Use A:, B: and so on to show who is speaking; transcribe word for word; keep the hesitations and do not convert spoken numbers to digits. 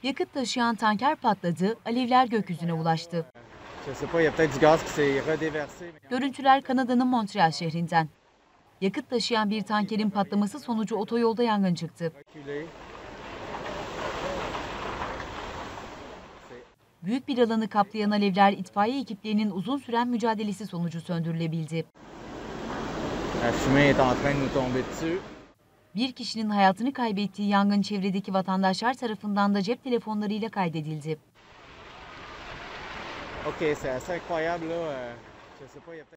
A: Yakıt taşıyan tanker patladı, alevler gökyüzüne ulaştı. Görüntüler Kanada'nın Montreal şehrinden. Yakıt taşıyan bir tankerin patlaması sonucu otoyolda yangın çıktı. Büyük bir alanı kaplayan alevler itfaiye ekiplerinin uzun süren mücadelesi sonucu söndürülebildi. Bir kişinin hayatını kaybettiği yangın çevredeki vatandaşlar tarafından da cep telefonlarıyla kaydedildi.